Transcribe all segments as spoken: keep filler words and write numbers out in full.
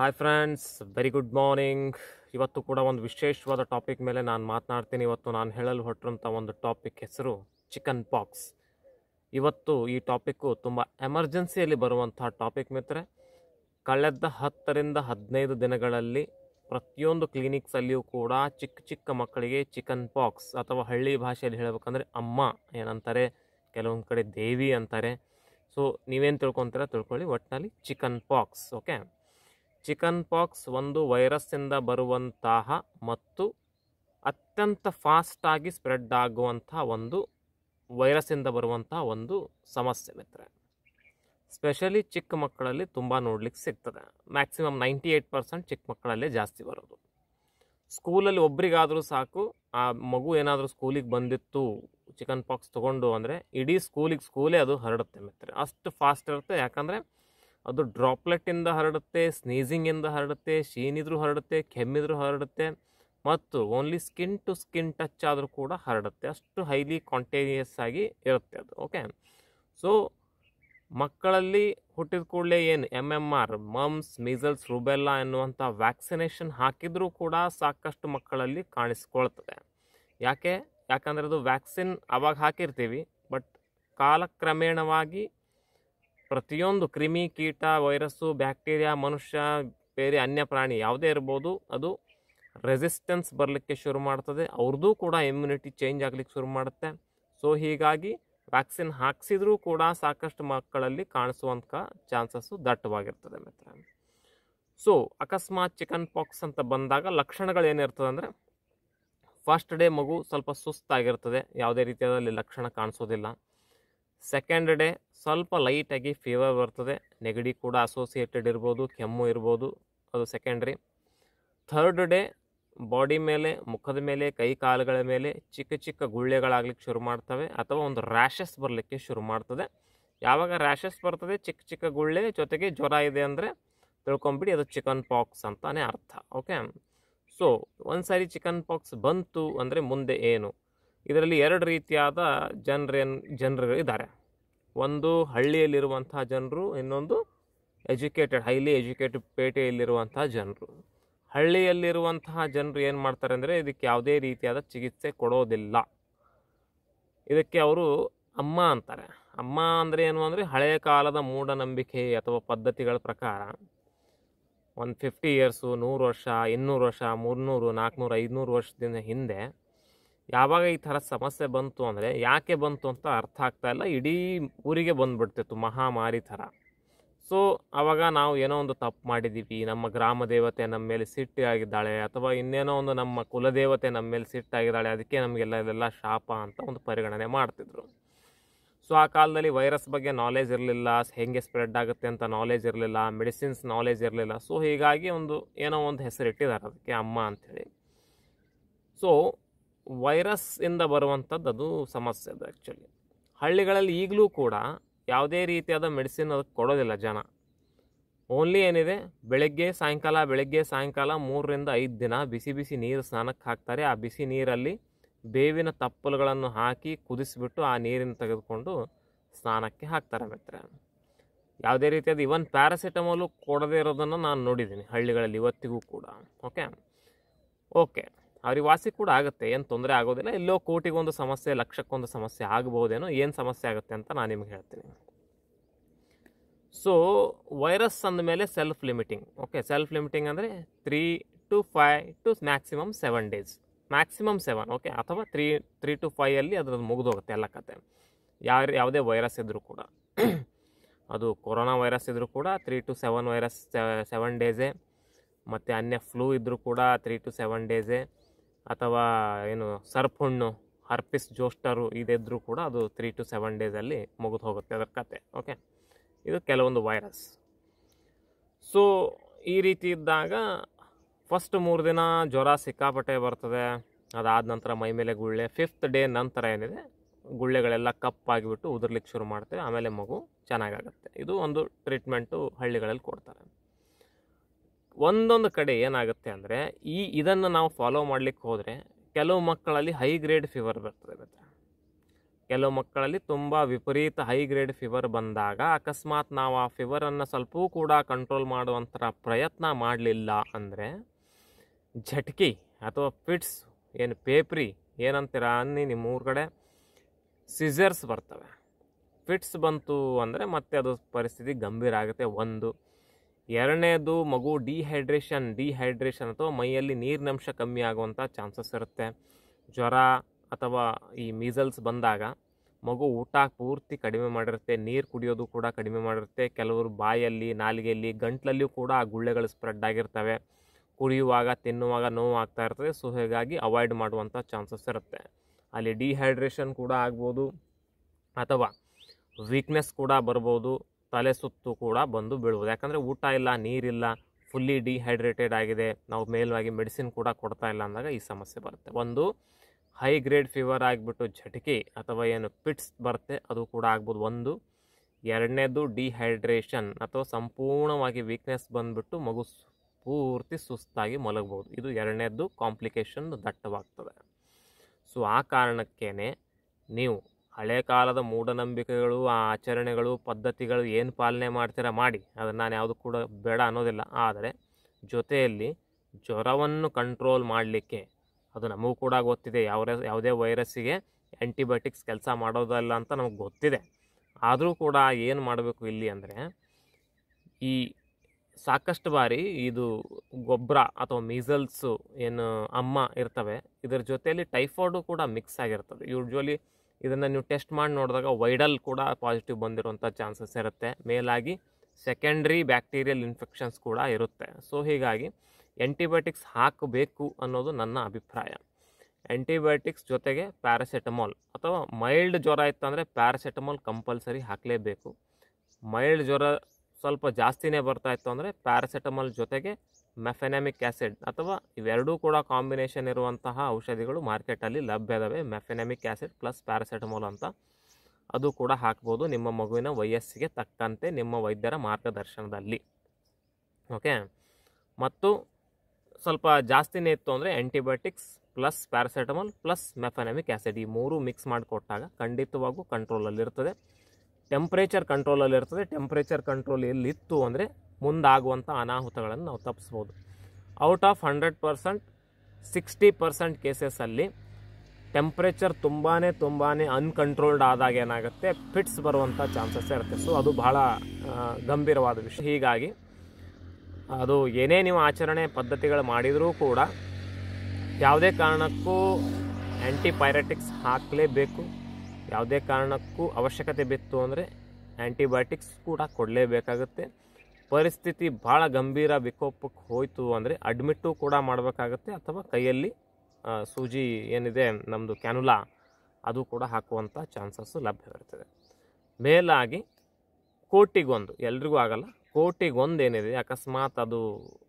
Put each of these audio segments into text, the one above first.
Hi friends, very good morning. ಇವತ್ತು ಕೂಡ ಒಂದು ವಿಶೇಷವಾದ ಟಾಪಿಕ್ ಮೇಲೆ ನಾನು ಮಾತನಾಡ್ತೀನಿ. ಇವತ್ತು ನಾನು ಹೇಳಲು ಹೊರಟಿರುವಂಥ ಒಂದು ಟಾಪಿಕ್ ಹೆಸರು ಚಿಕನ್ ಪಾಕ್ಸ್. ಇವತ್ತು ಈ ಟಾಪಿಕ್ಕು ತುಂಬ ಎಮರ್ಜೆನ್ಸಿಯಲ್ಲಿ ಬರುವಂಥ ಟಾಪಿಕ್ ಮಿತ್ರೆ. ಕಳೆದ ಹತ್ತರಿಂದ ಹದಿನೈದು ದಿನಗಳಲ್ಲಿ ಪ್ರತಿಯೊಂದು ಕ್ಲಿನಿಕ್ಸಲ್ಲಿಯೂ ಕೂಡ ಚಿಕ್ಕ ಚಿಕ್ಕ ಮಕ್ಕಳಿಗೆ ಚಿಕನ್ ಪಾಕ್ಸ್, ಅಥವಾ ಹಳ್ಳಿ ಭಾಷೆಯಲ್ಲಿ ಹೇಳಬೇಕಂದ್ರೆ ಅಮ್ಮ ಏನಂತಾರೆ, ಕೆಲವೊಂದು ಕಡೆ ದೇವಿ ಅಂತಾರೆ. ಸೊ ನೀವೇನು ತಿಳ್ಕೊತೀರ ತಿಳ್ಕೊಳ್ಳಿ, ಒಟ್ಟಿನಲ್ಲಿ chicken pox. Okay, chicken pox ಒಂದು ವೈರಸ್ಸಿಂದ ಬರುವಂತಹ ಮತ್ತು ಅತ್ಯಂತ ಫಾಸ್ಟಾಗಿ ಸ್ಪ್ರೆಡ್ ಆಗುವಂಥ ಒಂದು ವೈರಸ್ಸಿಂದ ಬರುವಂಥ ಒಂದು ಸಮಸ್ಯೆ ಮಿತ್ರ. ಸ್ಪೆಷಲಿ ಚಿಕ್ಕ ಮಕ್ಕಳಲ್ಲಿ ತುಂಬ ನೋಡ್ಲಿಕ್ಕೆ ಸಿಗ್ತದೆ. ಮ್ಯಾಕ್ಸಿಮಮ್ ನೈಂಟಿ ಏಯ್ಟ್ ಪರ್ಸೆಂಟ್ ಚಿಕ್ಕ ಮಕ್ಕಳಲ್ಲೇ ಜಾಸ್ತಿ ಬರೋದು. ಸ್ಕೂಲಲ್ಲಿ ಒಬ್ರಿಗಾದರೂ ಸಾಕು, ಆ ಮಗು ಏನಾದರೂ ಸ್ಕೂಲಿಗೆ ಬಂದಿತ್ತು ಚಿಕನ್ ಪಾಕ್ಸ್ ತೊಗೊಂಡು ಅಂದರೆ ಇಡೀ ಸ್ಕೂಲಿಗೆ ಸ್ಕೂಲೇ ಅದು ಹರಡುತ್ತೆ ಮಿತ್ರ. ಅಷ್ಟು ಫಾಸ್ಟ್ ಇರುತ್ತೆ. ಯಾಕಂದರೆ ಅದು ಡ್ರಾಪ್ಲೆಟ್ಟಿಂದ ಹರಡುತ್ತೆ, ಸ್ನೀಸಿಂಗಿಂದ ಹರಡುತ್ತೆ, ಶೀನಿದ್ರೂ ಹರಡುತ್ತೆ, ಕೆಮ್ಮಿದ್ರೂ ಹರಡುತ್ತೆ, ಮತ್ತು only skin to skin touch ಆದರೂ ಕೂಡ ಹರಡುತ್ತೆ. ಅಷ್ಟು ಹೈಲಿ ಕಾಂಟೇಜಿಯಸ್ ಆಗಿ ಇರುತ್ತೆ ಅದು. ಓಕೆ, ಸೊ ಮಕ್ಕಳಲ್ಲಿ ಹುಟ್ಟಿದ ಕೂಡಲೇ ಏನು M M R mumps, measles, rubella ಎನ್ನುವಂಥ ವ್ಯಾಕ್ಸಿನೇಷನ್ ಹಾಕಿದರೂ ಕೂಡ ಸಾಕಷ್ಟು ಮಕ್ಕಳಲ್ಲಿ ಕಾಣಿಸ್ಕೊಳ್ತದೆ. ಯಾಕೆ ಯಾಕಂದರೆ ಅದು ವ್ಯಾಕ್ಸಿನ್ ಅವಾಗ ಹಾಕಿರ್ತೀವಿ, ಬಟ್ ಕಾಲಕ್ರಮೇಣವಾಗಿ ಪ್ರತಿಯೊಂದು ಕ್ರಿಮಿ, ಕೀಟ, ವೈರಸ್ಸು, ಬ್ಯಾಕ್ಟೀರಿಯಾ, ಮನುಷ್ಯ, ಬೇರೆ ಅನ್ಯ ಪ್ರಾಣಿ ಯಾವುದೇ ಇರ್ಬೋದು, ಅದು ರೆಸಿಸ್ಟೆನ್ಸ್ ಬರಲಿಕ್ಕೆ ಶುರು ಮಾಡ್ತದೆ. ಅವ್ರದ್ದು ಕೂಡ ಇಮ್ಯುನಿಟಿ ಚೇಂಜ್ ಆಗಲಿಕ್ಕೆ ಶುರು ಮಾಡುತ್ತೆ. ಸೊ ಹೀಗಾಗಿ ವ್ಯಾಕ್ಸಿನ್ ಹಾಕ್ಸಿದ್ರೂ ಕೂಡ ಸಾಕಷ್ಟು ಮಕ್ಕಳಲ್ಲಿ ಕಾಣಿಸುವಂಥ ಚಾನ್ಸಸ್ಸು ದಟ್ಟವಾಗಿರ್ತದೆ ಮಿತ್ರ. ಸೊ ಅಕಸ್ಮಾತ್ ಚಿಕನ್ ಪಾಕ್ಸ್ ಅಂತ ಬಂದಾಗ ಲಕ್ಷಣಗಳೇನಿರ್ತದೆ ಅಂದರೆ, ಫಸ್ಟ್ ಡೇ ಮಗು ಸ್ವಲ್ಪ ಸುಸ್ತಾಗಿರ್ತದೆ, ಯಾವುದೇ ರೀತಿಯಾದಲ್ಲಿ ಲಕ್ಷಣ ಕಾಣಿಸೋದಿಲ್ಲ. ಸೆಕೆಂಡ್ ಡೇ ಸ್ವಲ್ಪ ಲೈಟಾಗಿ ಫೀವರ್ ಬರ್ತದೆ, ನೆಗಡಿ ಕೂಡ ಅಸೋಸಿಯೇಟೆಡ್ ಇರ್ಬೋದು, ಕೆಮ್ಮು ಇರ್ಬೋದು, ಅದು ಸೆಕೆಂಡ್ರಿ. ಥರ್ಡ್ ಡೇ ಬಾಡಿ ಮೇಲೆ, ಮುಖದ ಮೇಲೆ, ಕೈ ಕಾಲುಗಳ ಮೇಲೆ ಚಿಕ್ಕ ಚಿಕ್ಕ ಗುಳ್ಳೆಗಳಾಗ್ಲಿಕ್ಕೆ ಶುರು ಮಾಡ್ತವೆ, ಅಥವಾ ಒಂದು ರ್ಯಾಷಸ್ ಬರಲಿಕ್ಕೆ ಶುರು ಮಾಡ್ತದೆ. ಯಾವಾಗ ರ್ಯಾಷಸ್ ಬರ್ತದೆ, ಚಿಕ್ಕ ಚಿಕ್ಕ ಗುಳ್ಳೆ ಜೊತೆಗೆ ಜ್ವರ ಇದೆ ಅಂದರೆ ತಿಳ್ಕೊಂಬಿಡಿ ಅದು ಚಿಕನ್ ಪಾಕ್ಸ್ ಅಂತಾನೆ ಅರ್ಥ. ಓಕೆ, ಸೊ ಒಂದು ಸಾರಿ ಚಿಕನ್ ಪಾಕ್ಸ್ ಬಂತು ಅಂದರೆ ಮುಂದೆ ಏನು? ಇದರಲ್ಲಿ ಎರಡು ರೀತಿಯಾದ ಜನರೇನು ಜನರು ಇದ್ದಾರೆ. ಒಂದು ಹಳ್ಳಿಯಲ್ಲಿರುವಂಥ ಜನರು, ಇನ್ನೊಂದು ಎಜುಕೇಟೆಡ್ ಹೈಲಿ ಎಜುಕೇಟೆಡ್ ಪೇಟೆಯಲ್ಲಿರುವಂತಹ ಜನರು. ಹಳ್ಳಿಯಲ್ಲಿರುವಂತಹ ಜನರು ಏನು ಮಾಡ್ತಾರೆ ಅಂದರೆ, ಇದಕ್ಕೆ ಯಾವುದೇ ರೀತಿಯಾದ ಚಿಕಿತ್ಸೆ ಕೊಡೋದಿಲ್ಲ. ಇದಕ್ಕೆ ಅವರು ಅಮ್ಮ ಅಂತಾರೆ. ಅಮ್ಮ ಅಂದರೆ ಏನು ಅಂದರೆ, ಹಳೆಯ ಕಾಲದ ಮೂಢನಂಬಿಕೆ ಅಥವಾ ಪದ್ಧತಿಗಳ ಪ್ರಕಾರ ಒಂದು ಫಿಫ್ಟಿ ಇಯರ್ಸು, ನೂರು ವರ್ಷ, ಇನ್ನೂರು ವರ್ಷ, ಮೂರ್ನೂರು, ನಾಲ್ಕುನೂರು, ಐದುನೂರು ವರ್ಷದಿಂದ ಹಿಂದೆ ಯಾವಾಗ ಈ ಥರ ಸಮಸ್ಯೆ ಬಂತು ಅಂದರೆ, ಯಾಕೆ ಬಂತು ಅಂತ ಅರ್ಥ ಆಗ್ತಾ ಇಲ್ಲ, ಇಡೀ ಊರಿಗೆ ಬಂದುಬಿಡ್ತಿತ್ತು ಮಹಾಮಾರಿ ಥರ. ಸೊ ಆವಾಗ ನಾವು ಏನೋ ಒಂದು ತಪ್ಪು ಮಾಡಿದ್ದೀವಿ, ನಮ್ಮ ಗ್ರಾಮ ದೇವತೆ ನಮ್ಮ ಮೇಲೆ ಸಿಟ್ಟಾಗಿದ್ದಾಳೆ, ಅಥವಾ ಇನ್ನೇನೋ ಒಂದು ನಮ್ಮ ಕುಲದೇವತೆ ನಮ್ಮ ಮೇಲೆ ಸಿಟ್ಟಾಗಿದ್ದಾಳೆ, ಅದಕ್ಕೆ ನಮಗೆಲ್ಲ ಇದೆಲ್ಲ ಶಾಪ ಅಂತ ಒಂದು ಪರಿಗಣನೆ ಮಾಡ್ತಿದ್ರು. ಸೊ ಆ ಕಾಲದಲ್ಲಿ ವೈರಸ್ ಬಗ್ಗೆ ನಾಲೆಜ್ ಇರಲಿಲ್ಲ, ಹೇಗೆ ಸ್ಪ್ರೆಡ್ ಆಗುತ್ತೆ ಅಂತ ನಾಲೆಜ್ ಇರಲಿಲ್ಲ, ಮೆಡಿಸಿನ್ಸ್ ನಾಲೆಜ್ ಇರಲಿಲ್ಲ. ಸೊ ಹೀಗಾಗಿ ಒಂದು ಏನೋ ಒಂದು ಹೆಸರಿಟ್ಟಿದ್ದಾರೆ ಅದಕ್ಕೆ ಅಮ್ಮ ಅಂಥೇಳಿ. ಸೊ ವೈರಸ್ ಇಂದ ಬರುವಂಥದ್ದು ಅದು ಸಮಸ್ಯೆ. ಅದು ಆ್ಯಕ್ಚುಲಿ ಹಳ್ಳಿಗಳಲ್ಲಿ ಈಗಲೂ ಕೂಡ ಯಾವುದೇ ರೀತಿಯಾದ ಮೆಡಿಸಿನ್ ಅದಕ್ಕೆ ಕೊಡೋದಿಲ್ಲ ಜನ. ಓನ್ಲಿ ಏನಿದೆ, ಬೆಳಗ್ಗೆ ಸಾಯಂಕಾಲ ಬೆಳಗ್ಗೆ ಸಾಯಂಕಾಲ ಮೂರರಿಂದ ಐದು ದಿನ ಬಿಸಿ ಬಿಸಿ ನೀರು ಸ್ನಾನಕ್ಕೆ ಹಾಕ್ತಾರೆ. ಆ ಬಿಸಿ ನೀರಲ್ಲಿ ಬೇವಿನ ತಪ್ಪಲುಗಳನ್ನು ಹಾಕಿ ಕುದಿಸಿಬಿಟ್ಟು ಆ ನೀರನ್ನು ತೆಗೆದುಕೊಂಡು ಸ್ನಾನಕ್ಕೆ ಹಾಕ್ತಾರೆ ಮಿತ್ರ. ಯಾವುದೇ ರೀತಿಯಾದ ಇವನ್ ಪ್ಯಾರಾಸಿಟಮಾಲು ಕೊಡದೇ ಇರೋದನ್ನು ನಾನು ನೋಡಿದ್ದೀನಿ ಹಳ್ಳಿಗಳಲ್ಲಿ ಇವತ್ತಿಗೂ ಕೂಡ. ಓಕೆ ಓಕೆ ಅವ್ರಿಗೆ ವಾಸಿ ಕೂಡ ಆಗುತ್ತೆ, ಏನು ತೊಂದರೆ ಆಗೋದಿಲ್ಲ. ಎಲ್ಲೋ ಕೋಟಿಗೊಂದು ಸಮಸ್ಯೆ, ಲಕ್ಷಕ್ಕೊಂದು ಸಮಸ್ಯೆ ಆಗ್ಬೋದೇನೋ. ಏನು ಸಮಸ್ಯೆ ಆಗುತ್ತೆ ಅಂತ ನಾನು ನಿಮ್ಗೆ ಹೇಳ್ತೀನಿ. ಸೊ ವೈರಸ್ ಅಂದಮೇಲೆ self limiting. Okay, self limiting ಅಂದರೆ three to five to maximum seven days maximum seven okay, ಅಥವಾ ತ್ರೀ ತ್ರೀ ಟು ಫೈಯಲ್ಲಿ ಅದ್ರದ್ದು ಮುಗಿದೋಗುತ್ತೆ ಎಲ್ಲ ಕತೆ. ಯಾರು ಯಾವುದೇ ವೈರಸ್ ಇದ್ದರೂ ಕೂಡ, ಅದು ಕೊರೋನಾ ವೈರಸ್ ಇದ್ದರೂ ಕೂಡ three to seven virus seven ಡೇಸೇ, ಮತ್ತು ಅನ್ಯ ಫ್ಲೂ ಇದ್ದರೂ ಕೂಡ ತ್ರೀ ಟು ಸೆವೆನ್ ಡೇಸೇ, ಅಥವಾ ಏನು ಸರ್ಪ್ ಹುಣ್ಣು, ಹರ್ಪಿಸ್ ಜೋಸ್ಟರು ಇದಿದ್ರೂ ಕೂಡ ಅದು ತ್ರೀ ಟು ಸೆವೆನ್ ಡೇಸಲ್ಲಿ ಮುಗಿದು ಹೋಗುತ್ತೆ ಅದರ ಕತೆ. ಓಕೆ, ಇದು ಕೆಲವೊಂದು ವೈರಸ್. ಸೊ ಈ ರೀತಿ ಇದ್ದಾಗ ಫಸ್ಟ್ ಮೂರು ದಿನ ಜ್ವರ ಸಿಕ್ಕಾಪಟ್ಟೆ ಬರ್ತದೆ. ಅದಾದ ನಂತರ ಮೈ ಮೇಲೆ ಗುಳ್ಳೆ. ಫಿಫ್ತ್ ಡೇ ನಂತರ ಏನಿದೆ, ಗುಳ್ಳೆಗಳೆಲ್ಲ ಕಪ್ಪಾಗಿಬಿಟ್ಟು ಉದುರ್ಲಿಕ್ಕೆ ಶುರು ಮಾಡ್ತೇವೆ. ಆಮೇಲೆ ಮಗು ಚೆನ್ನಾಗಾಗುತ್ತೆ. ಇದು ಒಂದು ಟ್ರೀಟ್ಮೆಂಟು ಹಳ್ಳಿಗಳಲ್ಲಿ ಕೊಡ್ತಾರೆ. ಒಂದೊಂದು ಕಡೆ ಏನಾಗುತ್ತೆ ಅಂದರೆ, ಈ ಇದನ್ನು ನಾವು ಫಾಲೋ ಮಾಡಲಿಕ್ಕೆ ಹೋದರೆ ಕೆಲವು ಮಕ್ಕಳಲ್ಲಿ ಹೈ ಗ್ರೇಡ್ ಫೀವರ್ ಬರ್ತದೆ. ಮತ್ತು ಕೆಲವು ಮಕ್ಕಳಲ್ಲಿ ತುಂಬ ವಿಪರೀತ ಹೈ ಗ್ರೇಡ್ ಫೀವರ್ ಬಂದಾಗ ಅಕಸ್ಮಾತ್ ನಾವು ಆ ಫೀವರನ್ನು ಸ್ವಲ್ಪವೂ ಕೂಡ ಕಂಟ್ರೋಲ್ ಮಾಡುವಂಥ ಪ್ರಯತ್ನ ಮಾಡಲಿಲ್ಲ ಅಂದರೆ ಝಟ್ಕಿ ಅಥವಾ ಫಿಟ್ಸ್ ಏನು ಪೇಪ್ರಿ ಏನಂತೀರ ಅನ್ನಿ ನಿಮ್ಮ ಊರ ಕಡೆ ಸಿಸರ್ಸ್ ಬರ್ತವೆ. ಫಿಟ್ಸ್ ಬಂತು ಅಂದರೆ ಮತ್ತೆ ಅದು ಪರಿಸ್ಥಿತಿ ಗಂಭೀರ ಆಗುತ್ತೆ. ಒಂದು ಎರಡನೇದು ಮಗು ಡಿಹೈಡ್ರೇಷನ್ ಡಿಹೈಡ್ರೇಷನ್ ಅಥವಾ ಮೈಯಲ್ಲಿ ನೀರಿನಂಶ ಕಮ್ಮಿ ಆಗುವಂಥ ಚಾನ್ಸಸ್ ಇರುತ್ತೆ. ಜ್ವರ ಅಥವಾ ಈ ಮೀಸಲ್ಸ್ ಬಂದಾಗ ಮಗು ಊಟ ಪೂರ್ತಿ ಕಡಿಮೆ ಮಾಡಿರುತ್ತೆ, ನೀರು ಕುಡಿಯೋದು ಕೂಡ ಕಡಿಮೆ ಮಾಡಿರುತ್ತೆ. ಕೆಲವರು ಬಾಯಲ್ಲಿ ನಾಲಿಗೆಯಲ್ಲಿ ಗಂಟ್ಲಲ್ಲಿಯೂ ಕೂಡ ಆ ಗುಳ್ಳೆಗಳು ಸ್ಪ್ರೆಡ್ ಆಗಿರ್ತವೆ. ಕುಡಿಯುವಾಗ ತಿನ್ನುವಾಗ ನೋವು ಆಗ್ತಾ ಇರ್ತದೆ. ಸೊ ಹೀಗಾಗಿ ಅವಾಯ್ಡ್ ಮಾಡುವಂಥ ಚಾನ್ಸಸ್ ಇರುತ್ತೆ. ಅಲ್ಲಿ ಡಿಹೈಡ್ರೇಷನ್ ಕೂಡ ಆಗ್ಬೋದು ಅಥವಾ ವೀಕ್ನೆಸ್ ಕೂಡ ಬರ್ಬೋದು, ತಲೆ ಸುತ್ತು ಕೂಡ ಬಂದು ಬೀಳ್ಬೋದು. ಯಾಕಂದರೆ ಊಟ ಇಲ್ಲ, ನೀರಿಲ್ಲ, ಫುಲ್ಲಿ ಡಿಹೈಡ್ರೇಟೆಡ್ ಆಗಿದೆ, ನಾವು ಮೇಲುವಾಗಿ ಮೆಡಿಸಿನ್ ಕೂಡ ಕೊಡ್ತಾ ಇಲ್ಲ ಅಂದಾಗ ಈ ಸಮಸ್ಯೆ ಬರುತ್ತೆ. ಒಂದು ಹೈ ಗ್ರೇಡ್ ಫೀವರ್ ಆಗಿಬಿಟ್ಟು ಝಟಕಿ ಅಥವಾ ಏನು ಪಿಟ್ಸ್ ಬರುತ್ತೆ ಅದು ಕೂಡ ಆಗ್ಬೋದು. ಒಂದು ಎರಡನೇದು ಡಿಹೈಡ್ರೇಷನ್ ಅಥವಾ ಸಂಪೂರ್ಣವಾಗಿ ವೀಕ್ನೆಸ್ ಬಂದುಬಿಟ್ಟು ಮಗು ಪೂರ್ತಿ ಸುಸ್ತಾಗಿ ಮಲಗ್ಬೋದು. ಇದು ಎರಡನೇದು ಕಾಂಪ್ಲಿಕೇಶನ್ ದಟ್ಟವಾಗ್ತದೆ. ಸೊ ಆ ಕಾರಣಕ್ಕೇ ನೀವು ಹಳೆ ಕಾಲದ ಮೂಢನಂಬಿಕೆಗಳು, ಆ ಆಚರಣೆಗಳು, ಪದ್ಧತಿಗಳು ಏನು ಪಾಲನೆ ಮಾಡ್ತೀರಾ ಮಾಡಿ, ಅದನ್ನು ನಾನು ಯಾವುದು ಕೂಡ ಬೇಡ ಅನ್ನೋದಿಲ್ಲ. ಆದರೆ ಜೊತೆಯಲ್ಲಿ ಜ್ವರವನ್ನು ಕಂಟ್ರೋಲ್ ಮಾಡಲಿಕ್ಕೆ ಅದು ನಮಗೂ ಕೂಡ ಗೊತ್ತಿದೆ, ಯಾವ ಯಾವುದೇ ವೈರಸ್ಸಿಗೆ ಆ್ಯಂಟಿಬಯೋಟಿಕ್ಸ್ ಕೆಲಸ ಮಾಡೋದಲ್ಲ ಅಂತ ನಮಗೆ ಗೊತ್ತಿದೆ. ಆದರೂ ಕೂಡ ಏನು ಮಾಡಬೇಕು ಇಲ್ಲಿ ಅಂದರೆ, ಈ ಸಾಕಷ್ಟು ಬಾರಿ ಇದು ಗೊಬ್ಬರ ಅಥವಾ ಮೀಸಲ್ಸು ಏನು ಅಮ್ಮ ಇರ್ತವೆ, ಇದರ ಜೊತೆಯಲ್ಲಿ ಟೈಫಾಯ್ಡು ಕೂಡ ಮಿಕ್ಸ್ ಆಗಿರ್ತದೆ. ಯೂಶ್ವಲಿ ಇದನ್ನು ನೀವು ಟೆಸ್ಟ್ ಮಾಡಿ ನೋಡಿದಾಗ ವೈಡಲ್ ಕೂಡ ಪಾಸಿಟಿವ್ ಬಂದಿರುವಂಥ ಚಾನ್ಸಸ್ ಇರುತ್ತೆ. ಮೇಲಾಗಿ ಸೆಕೆಂಡ್ರಿ ಬ್ಯಾಕ್ಟೀರಿಯಲ್ ಇನ್ಫೆಕ್ಷನ್ಸ್ ಕೂಡ ಇರುತ್ತೆ. ಸೊ ಹೀಗಾಗಿ ಆ್ಯಂಟಿಬಯೋಟಿಕ್ಸ್ ಹಾಕಬೇಕು ಅನ್ನೋದು ನನ್ನ ಅಭಿಪ್ರಾಯ. ಆ್ಯಂಟಿಬಯೋಟಿಕ್ಸ್ ಜೊತೆಗೆ ಪ್ಯಾರಾಸೆಟಮಾಲ್ ಅಥವಾ ಮೈಲ್ಡ್ ಜ್ವರ ಇತ್ತಂದರೆ ಪ್ಯಾರಾಸೆಟಮಾಲ್ ಕಂಪಲ್ಸರಿ ಹಾಕಲೇಬೇಕು. ಮೈಲ್ಡ್ ಜ್ವರ ಸ್ವಲ್ಪ ಜಾಸ್ತಿನೇ ಬರ್ತಾ ಇತ್ತು ಅಂದರೆ ಪ್ಯಾರಾಸೆಟಮಾಲ್ ಜೊತೆಗೆ ಮೆಫೆನಾಮಿಕ್ ಆ್ಯಸಿಡ್ ಅಥವಾ ಇವೆರಡೂ ಕೂಡ ಕಾಂಬಿನೇಷನ್ ಇರುವಂತಹ ಔಷಧಿಗಳು ಮಾರ್ಕೆಟಲ್ಲಿ ಲಭ್ಯ ಇದ್ದಾವೆ. ಮೆಫೆನಾಮಿಕ್ ಆ್ಯಸಿಡ್ ಪ್ಲಸ್ ಪ್ಯಾರಾಸೆಟಮಾಲ್ ಅಂತ, ಅದು ಕೂಡ ಹಾಕ್ಬೋದು ನಿಮ್ಮ ಮಗುವಿನ ವಯಸ್ಸಿಗೆ ತಕ್ಕಂತೆ ನಿಮ್ಮ ವೈದ್ಯರ ಮಾರ್ಗದರ್ಶನದಲ್ಲಿ. ಓಕೆ, ಮತ್ತು ಸ್ವಲ್ಪ ಜಾಸ್ತಿನೇ ಇತ್ತು ಅಂದರೆ antibiotics plus paracetamol plus mefenamic acid ಈ ಮೂರು ಮಿಕ್ಸ್ ಮಾಡಿಕೊಟ್ಟಾಗ ಖಂಡಿತವಾಗೂ ಕಂಟ್ರೋಲಲ್ಲಿರ್ತದೆ. ಟೆಂಪ್ರೇಚರ್ ಕಂಟ್ರೋಲಲ್ಲಿರ್ತದೆ. ಟೆಂಪ್ರೇಚರ್ ಕಂಟ್ರೋಲ್ ಎಲ್ಲಿತ್ತು ಅಂದರೆ ಮುಂದಾಗುವಂಥ ಅನಾಹುತಗಳನ್ನು ನಾವು ತಪ್ಪಿಸ್ಬೋದು. Out of hundred percent sixty percent ಕೇಸಸಲ್ಲಿ ಟೆಂಪ್ರೇಚರ್ ತುಂಬಾ ತುಂಬಾ ಅನ್ಕಂಟ್ರೋಲ್ಡ್ ಆದಾಗ ಏನಾಗುತ್ತೆ, ಫಿಟ್ಸ್ ಬರುವಂಥ ಚಾನ್ಸಸ್ ಇರುತ್ತೆ. ಸೊ ಅದು ಬಹಳ ಗಂಭೀರವಾದ ವಿಷಯ. ಹೀಗಾಗಿ ಅದು ಏನೇ ನೀವು ಆಚರಣೆ ಪದ್ಧತಿಗಳು ಮಾಡಿದರೂ ಕೂಡ ಯಾವುದೇ ಕಾರಣಕ್ಕೂ ಆ್ಯಂಟಿಪೈರೆಟಿಕ್ಸ್ ಹಾಕಲೇಬೇಕು. ಯಾವುದೇ ಕಾರಣಕ್ಕೂ ಅವಶ್ಯಕತೆ ಬಿತ್ತು ಅಂದರೆ ಆ್ಯಂಟಿಬಯೋಟಿಕ್ಸ್ ಕೂಡ ಕೊಡಲೇಬೇಕಾಗುತ್ತೆ. ಪರಿಸ್ಥಿತಿ ಭಾಳ ಗಂಭೀರ ವಿಕೋಪಕ್ಕೆ ಹೋಯಿತು ಅಂದರೆ ಅಡ್ಮಿಟ್ಟು ಕೂಡ ಮಾಡಬೇಕಾಗತ್ತೆ ಅಥವಾ ಕೈಯಲ್ಲಿ ಸೂಜಿ ಏನಿದೆ ನಮ್ಮದು ಕ್ಯಾನುಲಾ ಅದು ಕೂಡ ಹಾಕುವಂಥ ಚಾನ್ಸಸ್ಸು ಲಭ್ಯವಿರ್ತದೆ. ಮೇಲಾಗಿ ಕೋಟಿಗೊಂದು, ಎಲ್ರಿಗೂ ಆಗಲ್ಲ, ಕೋಟಿಗೊಂದು ಏನಿದೆ ಅಕಸ್ಮಾತ್ ಅದು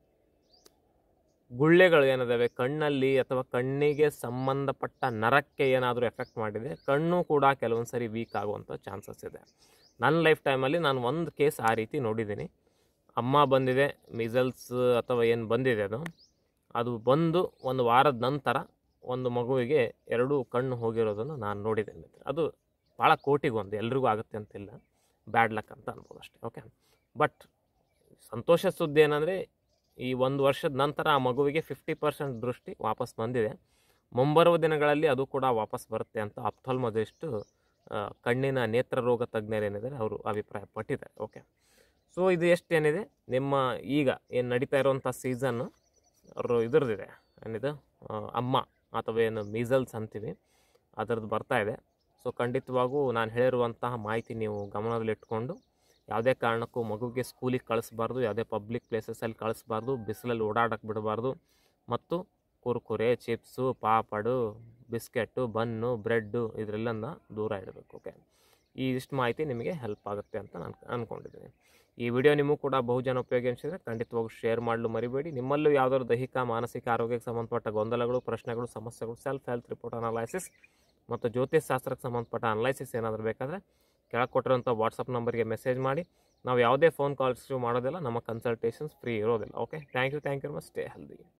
ಗುಳ್ಳೆಗಳು ಏನಿದ್ದಾವೆ ಕಣ್ಣಲ್ಲಿ ಅಥವಾ ಕಣ್ಣಿಗೆ ಸಂಬಂಧಪಟ್ಟ ನರಕ್ಕೆ ಏನಾದರೂ ಎಫೆಕ್ಟ್ ಮಾಡಿದೆ, ಕಣ್ಣು ಕೂಡ ಕೆಲವೊಂದು ಸರಿ ವೀಕ್ ಆಗುವಂಥ ಚಾನ್ಸಸ್ ಇದೆ. ನನ್ನ ಲೈಫ್ ಟೈಮಲ್ಲಿ ನಾನು ಒಂದು ಕೇಸ್ ಆ ರೀತಿ ನೋಡಿದ್ದೀನಿ. ಅಮ್ಮ ಬಂದಿದೆ, ಮೀಸಲ್ಸ್ ಅಥವಾ ಏನು ಬಂದಿದೆ ಅದು ಅದು ಬಂದು ಒಂದು ವಾರದ ನಂತರ ಒಂದು ಮಗುವಿಗೆ ಎರಡು ಕಣ್ಣು ಹೋಗಿರೋದನ್ನು ನಾನು ನೋಡಿದ್ದೇನೆ. ಅದು ಭಾಳ ಕೋಟಿಗೊಂದು, ಎಲ್ರಿಗೂ ಆಗುತ್ತೆ ಅಂತಿಲ್ಲ, ಬ್ಯಾಡ್ ಲಕ್ ಅಂತ ಅನ್ಬೋದು ಅಷ್ಟೇ. ಓಕೆ, ಬಟ್ ಸಂತೋಷ ಸುದ್ದಿ ಏನಂದರೆ ಈ ಒಂದು ವರ್ಷದ ನಂತರ ಆ ಮಗುವಿಗೆ ಫಿಫ್ಟಿ ಪರ್ಸೆಂಟ್ ದೃಷ್ಟಿ ವಾಪಸ್ ಬಂದಿದೆ. ಮುಂಬರುವ ದಿನಗಳಲ್ಲಿ ಅದು ಕೂಡ ವಾಪಸ್ ಬರುತ್ತೆ ಅಂತ ಆಪ್ಥಾಲ್ಮಾಲಜಿಸ್ಟ್ ಕಣ್ಣಿನ ನೇತ್ರ ರೋಗ ತಜ್ಞರೇನಿದ್ದಾರೆ ಅವರು ಅಭಿಪ್ರಾಯ ಪಟ್ಟಿದ್ದಾರೆ. ಓಕೆ, ಸೊ ಇದು ಎಷ್ಟೇನಿದೆ ನಿಮ್ಮ ಈಗ ಏನು ನಡೀತಾ ಇರುವಂಥ ಸೀಸನ್ನು ಅವರು ಇದ್ರದ್ದಿದೆ ಏನಿದೆ ಅಮ್ಮ ಅಥವಾ ಏನು ಮೀಸಲ್ಸ್ ಅಂತೀವಿ ಅದರದ್ದು ಬರ್ತಾ ಇದೆ. ಸೊ ಖಂಡಿತವಾಗೂ ನಾನು ಹೇಳಿರುವಂತಹ ಮಾಹಿತಿ ನೀವು ಗಮನದಲ್ಲಿಟ್ಕೊಂಡು ಯಾವುದೇ ಕಾರಣಕ್ಕೂ ಮಗುವಿಗೆ ಸ್ಕೂಲಿಗೆ ಕಳಿಸ್ಬಾರ್ದು, ಯಾವುದೇ ಪಬ್ಲಿಕ್ ಪ್ಲೇಸಸಲ್ಲಿ ಕಳಿಸ್ಬಾರ್ದು, ಬಿಸಿಲಲ್ಲಿ ಓಡಾಡಕ್ಕೆ ಬಿಡಬಾರ್ದು, ಮತ್ತು Kurkure, chips, papad, biscuit, bun, bread ಇದರೆಲ್ಲನ ದೂರ ಇಡಬೇಕು. ಓಕೆ, ಈ ಇಷ್ಟು ಮಾಹಿತಿ ನಿಮಗೆ ಹೆಲ್ಪ್ ಆಗುತ್ತೆ ಅಂತ ನಾನು ಅಂದ್ಕೊಂಡಿದ್ದೀನಿ. ಈ ವಿಡಿಯೋ ನಿಮಗೂ ಕೂಡ ಬಹುಜನ ಉಪಯೋಗ ಅನಿಸಿದರೆ ಖಂಡಿತವಾಗೂ ಶೇರ್ ಮಾಡಲು ಮರಿಬೇಡಿ. ನಿಮ್ಮಲ್ಲೂ ಯಾವುದಾದ್ರು ದೈಹಿಕ ಮಾನಸಿಕ ಆರೋಗ್ಯಕ್ಕೆ ಸಂಬಂಧಪಟ್ಟ ಗೊಂದಲಗಳು, ಪ್ರಶ್ನೆಗಳು, ಸಮಸ್ಯೆಗಳು, ಸೆಲ್ಫ್ ಹೆಲ್ತ್ ರಿಪೋರ್ಟ್ ಅನಾಲೈಸಿಸ್ ಮತ್ತು ಜ್ಯೋತಿಷ್ ಶಾಸ್ತ್ರಕ್ಕೆ ಸಂಬಂಧಪಟ್ಟ ಅನಲೈಸಿಸ್ ಏನಾದರೂ ಬೇಕಾದರೆ ಕೆಳಗೆ ಕೊಟ್ಟಿರೋಂಥ ವಾಟ್ಸಪ್ ನಂಬರ್ಗೆ ಮೆಸೇಜ್ ಮಾಡಿ. ನಾವು ಯಾವುದೇ ಫೋನ್ ಕಾಲ್ಸ್ ಮಾಡೋದಿಲ್ಲ, ನಮ್ಮ ಕನ್ಸಲ್ಟೇಷನ್ಸ್ ಫ್ರೀ ಇರೋದಿಲ್ಲ. Okay, thank you thank you much. Stay healthy.